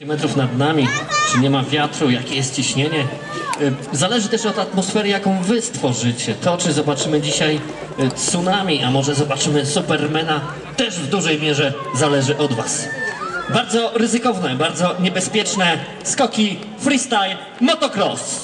Metrów nad nami, czy nie ma wiatru, jakie jest ciśnienie. Zależy też od atmosfery, jaką wy stworzycie. To, czy zobaczymy dzisiaj tsunami, a może zobaczymy Supermana, też w dużej mierze zależy od was. Bardzo ryzykowne, bardzo niebezpieczne skoki freestyle motocross.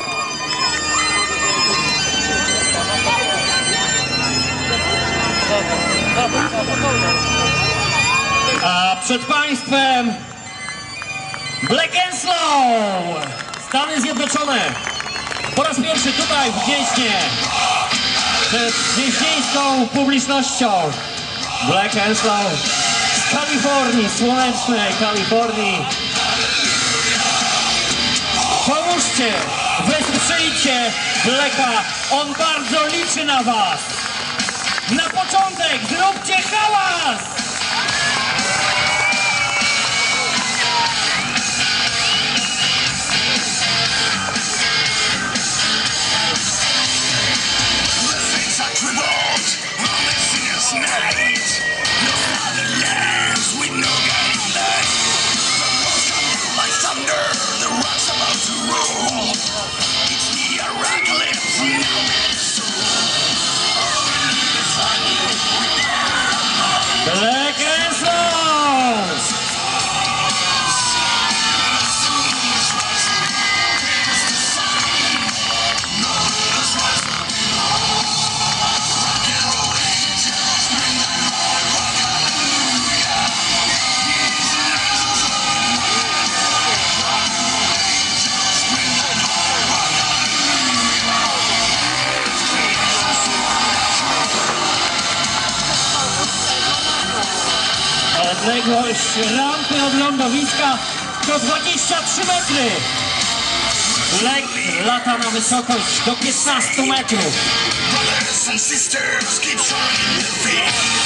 A przed państwem Black and Slow, Stany Zjednoczone, po raz pierwszy tutaj w Gnieźnie, przed gnieźnieńską publicznością. Black and Slow z Kalifornii, słonecznej Kalifornii. Pomóżcie, wesprzyjcie Blacka, on bardzo liczy na was. Na początek zróbcie hałas! Black and Slow! Odległość rampy od lądowiska to 23 metry. Black lata na wysokość do 15 metrów.